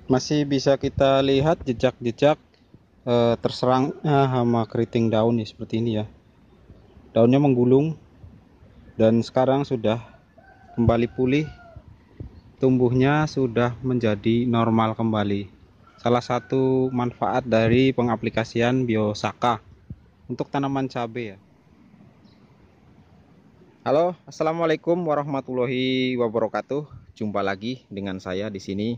Masih bisa kita lihat jejak-jejak terserangnya hama keriting daun nih, seperti ini ya. Daunnya menggulung dan sekarang sudah kembali pulih, tumbuhnya sudah menjadi normal kembali. Salah satu manfaat dari pengaplikasian Biosaka untuk tanaman cabai ya. Halo, assalamualaikum warahmatullahi wabarakatuh. Jumpa lagi dengan saya di sini.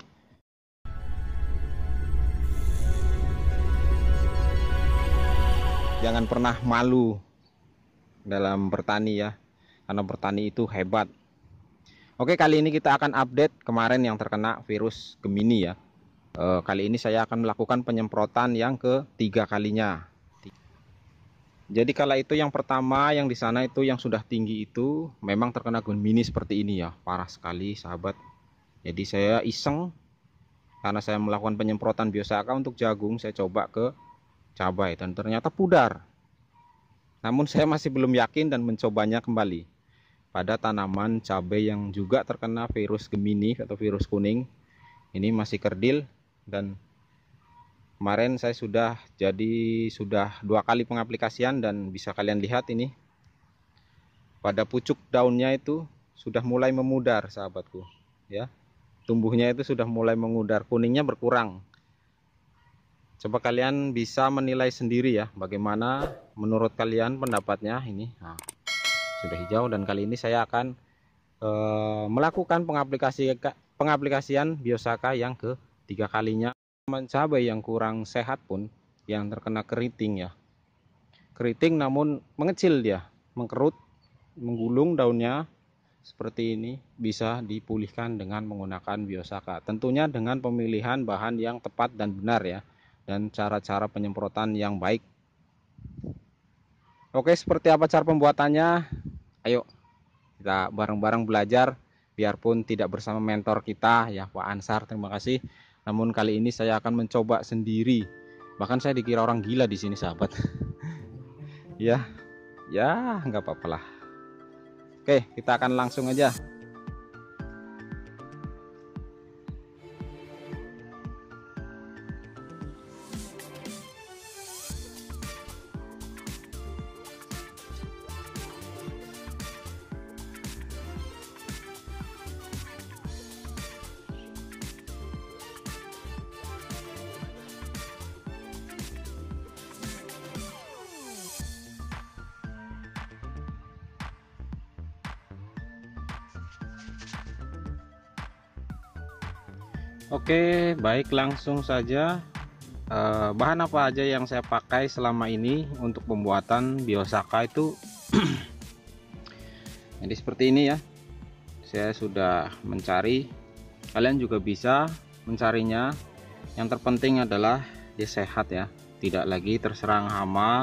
Jangan pernah malu dalam bertani ya, karena bertani itu hebat. Oke, kali ini kita akan update kemarin yang terkena virus Gemini ya. Kali ini saya akan melakukan penyemprotan yang ketiga kalinya. Jadi kala itu yang pertama yang di sana itu yang sudah tinggi itu memang terkena Gemini seperti ini ya, parah sekali sahabat. Jadi saya iseng karena saya melakukan penyemprotan Biosaka untuk jagung, saya coba ke cabai dan ternyata pudar. Namun saya masih belum yakin dan mencobanya kembali pada tanaman cabai yang juga terkena virus Gemini atau virus kuning. Ini masih kerdil dan kemarin saya sudah 2 kali pengaplikasian dan bisa kalian lihat ini pada pucuk daunnya itu sudah mulai memudar sahabatku ya. Tumbuhnya itu sudah mulai memudar, kuningnya berkurang. Coba kalian bisa menilai sendiri ya, bagaimana menurut kalian pendapatnya ini. Nah, sudah hijau dan kali ini saya akan melakukan pengaplikasian Biosaka yang ketiga kalinya. Cabai yang kurang sehat pun yang terkena keriting ya, keriting namun mengecil dia, mengkerut, menggulung daunnya seperti ini, bisa dipulihkan dengan menggunakan Biosaka. Tentunya dengan pemilihan bahan yang tepat dan benar ya, dan cara-cara penyemprotan yang baik. Oke, seperti apa cara pembuatannya? Ayo kita bareng-bareng belajar, biarpun tidak bersama mentor kita ya Pak Ansar, terima kasih. Namun kali ini saya akan mencoba sendiri. Bahkan saya dikira orang gila di sini sahabat. Ya, ya nggak apa-apa lah. Oke, kita akan langsung aja. Oke, baik, langsung saja. Bahan apa aja yang saya pakai selama ini untuk pembuatan Biosaka itu jadi seperti ini ya. Saya sudah mencari, kalian juga bisa mencarinya. Yang terpenting adalah dia sehat ya, tidak lagi terserang hama,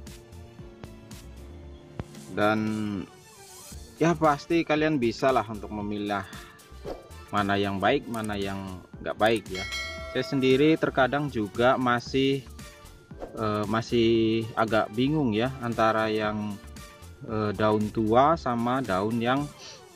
dan ya pasti kalian bisa lah untuk memilah mana yang baik, mana yang nggak baik ya. Saya sendiri terkadang juga masih agak bingung ya antara yang daun tua sama daun yang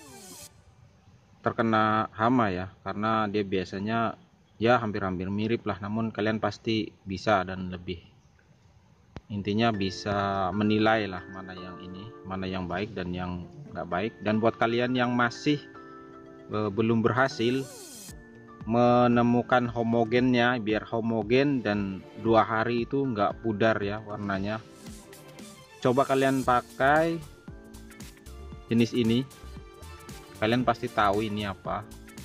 terkena hama ya, karena dia biasanya ya hampir-hampir mirip lah. Namun kalian pasti bisa dan lebih, intinya bisa menilai lah mana yang ini, mana yang baik dan yang nggak baik. Dan buat kalian yang masih belum berhasil menemukan homogennya, biar homogen dan 2 hari itu nggak pudar ya warnanya, coba kalian pakai jenis ini. Kalian pasti tahu ini apa,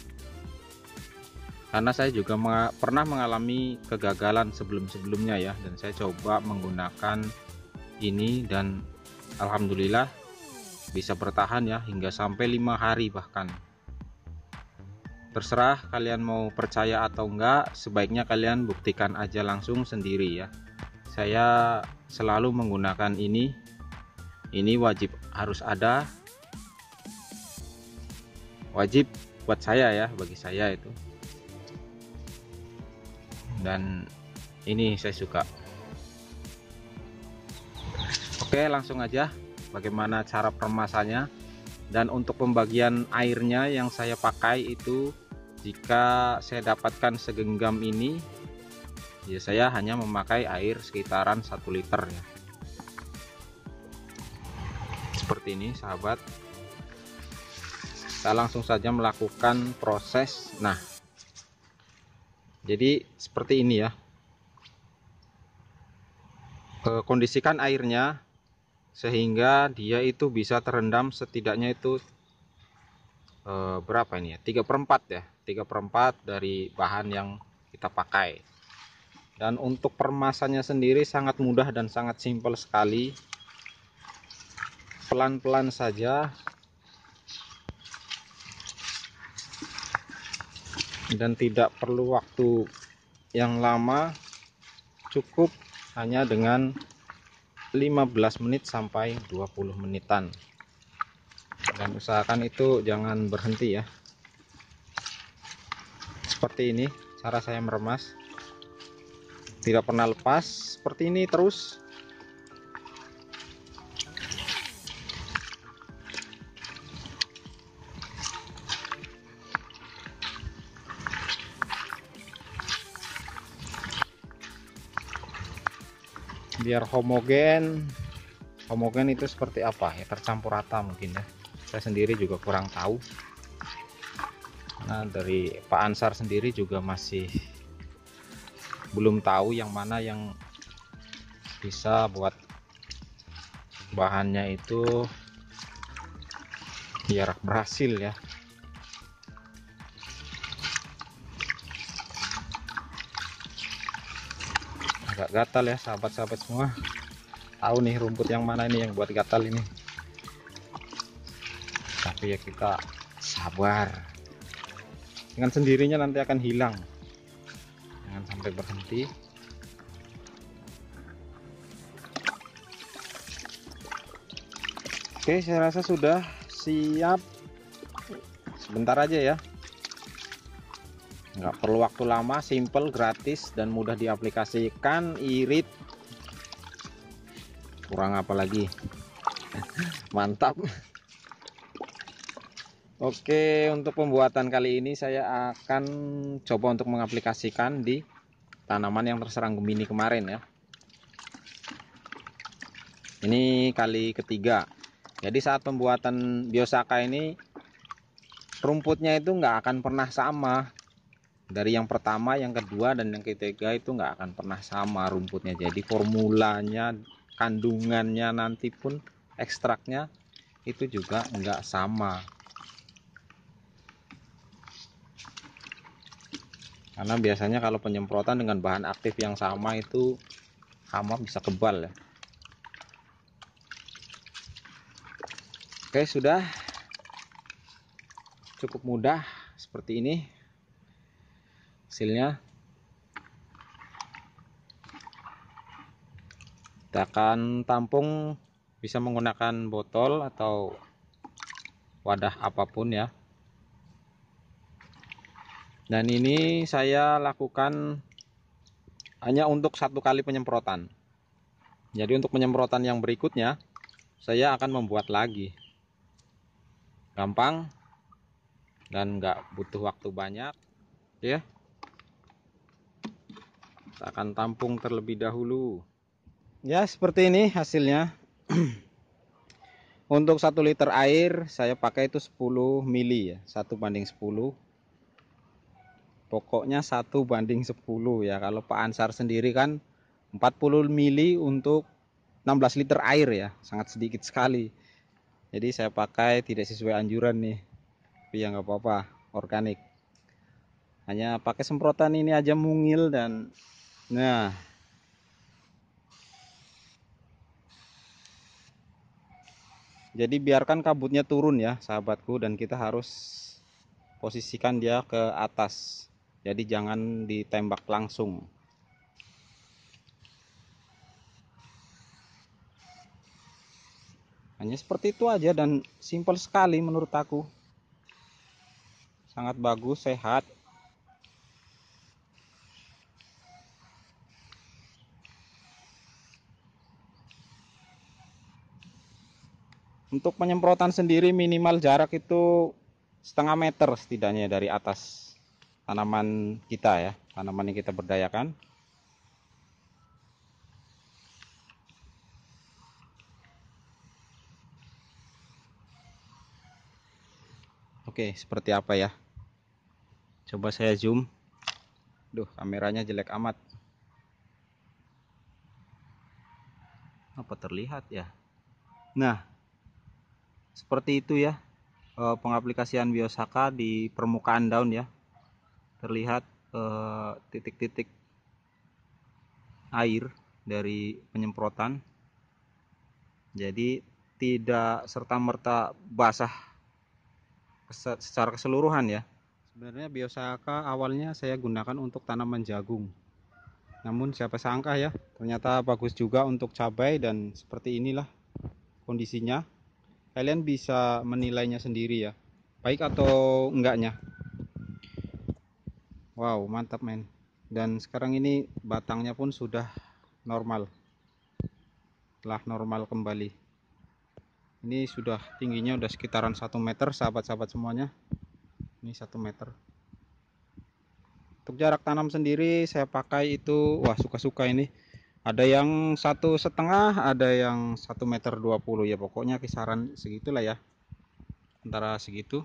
karena saya juga pernah mengalami kegagalan sebelum-sebelumnya ya, dan saya coba menggunakan ini dan alhamdulillah bisa bertahan ya hingga sampai 5 hari bahkan. Terserah kalian mau percaya atau enggak, sebaiknya kalian buktikan aja langsung sendiri ya. Saya selalu menggunakan ini wajib harus ada, wajib buat saya ya, bagi saya itu. Dan ini saya suka. Oke, langsung aja bagaimana cara permasanya. Dan untuk pembagian airnya yang saya pakai itu Jika saya dapatkan segenggam ini, ya saya hanya memakai air sekitaran 1 liter ya. Seperti ini sahabat. Kita langsung saja melakukan proses. Nah, jadi seperti ini ya. Kondisikan airnya sehingga dia itu bisa terendam setidaknya itu berapa ini ya, 3/4 ya, 3/4 dari bahan yang kita pakai. Dan untuk permasannya sendiri sangat mudah dan sangat simpel sekali, pelan-pelan saja dan tidak perlu waktu yang lama, cukup hanya dengan 15 menit sampai 20 menitan. Dan usahakan itu jangan berhenti ya. Seperti ini cara saya meremas, tidak pernah lepas, seperti ini terus. Biar homogen itu seperti apa ya, tercampur rata mungkin ya, saya sendiri juga kurang tahu. Nah, dari Pak Ansar sendiri juga masih belum tahu yang mana yang bisa buat bahannya itu biar berhasil ya. Agak gatal ya sahabat-sahabat semua, tahu nih rumput yang mana ini yang buat gatal ini. Tapi ya kita sabar, dengan sendirinya nanti akan hilang, jangan sampai berhenti. Oke, saya rasa sudah siap. Sebentar aja ya, nggak perlu waktu lama, simple, gratis, dan mudah diaplikasikan. Irit, kurang apa lagi. Mantap. Oke, untuk pembuatan kali ini saya akan coba untuk mengaplikasikan di tanaman yang terserang Gemini kemarin ya. Ini kali ketiga. Jadi saat pembuatan Biosaka ini, rumputnya itu nggak akan pernah sama. Dari yang pertama, yang kedua, dan yang ketiga itu nggak akan pernah sama rumputnya. Jadi formulanya, kandungannya nanti pun ekstraknya itu juga nggak sama. Karena biasanya kalau penyemprotan dengan bahan aktif yang sama itu hama bisa kebal ya. Oke, sudah cukup mudah seperti ini hasilnya. Kita akan tampung, bisa menggunakan botol atau wadah apapun ya. Dan ini saya lakukan hanya untuk 1 kali penyemprotan. Jadi untuk penyemprotan yang berikutnya saya akan membuat lagi. Gampang dan nggak butuh waktu banyak ya. Kita akan tampung terlebih dahulu. Ya, seperti ini hasilnya. Untuk 1 liter air saya pakai itu 10 mili ya, 1/10. Pokoknya 1/10 ya. Kalau Pak Ansar sendiri kan 40 mili untuk 16 liter air ya, sangat sedikit sekali. Jadi saya pakai tidak sesuai anjuran nih, tapi ya nggak apa-apa, organik. Hanya pakai semprotan ini aja mungil. Dan nah, jadi biarkan kabutnya turun ya sahabatku, dan kita harus posisikan dia ke atas. Jadi jangan ditembak langsung. Hanya seperti itu aja dan simpel sekali menurut aku. Sangat bagus, sehat. Untuk penyemprotan sendiri minimal jarak itu 0,5 meter setidaknya dari atas. tanaman kita ya, tanaman yang kita berdayakan. Oke, seperti apa ya? Coba saya zoom. Duh, kameranya jelek amat. Apa terlihat ya? Nah, seperti itu ya, pengaplikasian Biosaka di permukaan daun ya. Terlihat titik-titik air dari penyemprotan. Jadi tidak serta-merta basah secara keseluruhan ya. Sebenarnya Biosaka awalnya saya gunakan untuk tanaman jagung. Namun siapa sangka ya, ternyata bagus juga untuk cabai, dan seperti inilah kondisinya. Kalian bisa menilainya sendiri ya, baik atau enggaknya. Wow, mantap men. Dan sekarang ini batangnya pun sudah normal. Telah normal kembali. Ini sudah tingginya udah sekitaran 1 meter sahabat-sahabat semuanya. Ini 1 meter. Untuk jarak tanam sendiri saya pakai itu, wah suka-suka ini. Ada yang 1,5, ada yang 1,20 m ya, pokoknya kisaran segitulah ya. Antara segitu.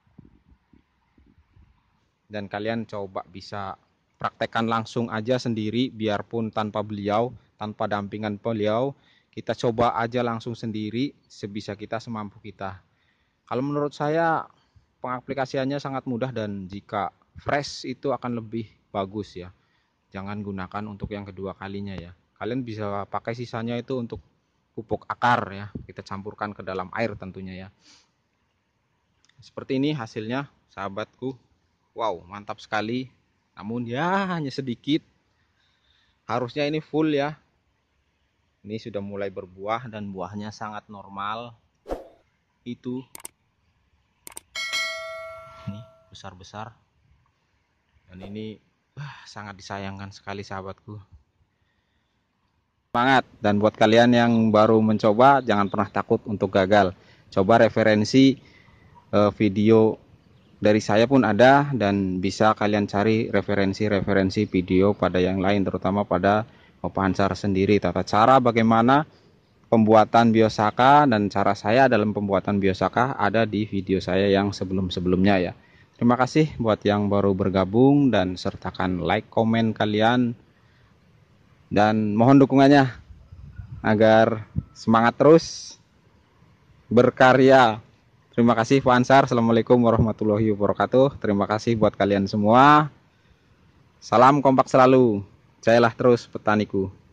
Dan kalian coba bisa praktekkan langsung aja sendiri, biarpun tanpa beliau, tanpa dampingan beliau. Kita coba aja langsung sendiri, sebisa kita, semampu kita. Kalau menurut saya pengaplikasiannya sangat mudah, dan jika fresh itu akan lebih bagus ya. Jangan gunakan untuk yang kedua kalinya ya. Kalian bisa pakai sisanya itu untuk pupuk akar ya. Kita campurkan ke dalam air tentunya ya. Seperti ini hasilnya sahabatku. Wow, mantap sekali. Namun ya hanya sedikit. Harusnya ini full ya. Ini sudah mulai berbuah dan buahnya sangat normal. Itu ini besar-besar. Dan ini sangat disayangkan sekali sahabatku. Semangat, dan buat kalian yang baru mencoba jangan pernah takut untuk gagal. Coba referensi video dari saya pun ada, dan bisa kalian cari referensi video pada yang lain, terutama pada Bapak Ansar sendiri. Tata cara bagaimana pembuatan Biosaka dan cara saya dalam pembuatan Biosaka ada di video saya yang sebelum-sebelumnya ya. Terima kasih buat yang baru bergabung, dan sertakan like, komen kalian, dan mohon dukungannya agar semangat terus berkarya. Terima kasih Pak Ansar. Assalamualaikum warahmatullahi wabarakatuh. Terima kasih buat kalian semua. Salam kompak selalu. Jayalah terus petaniku.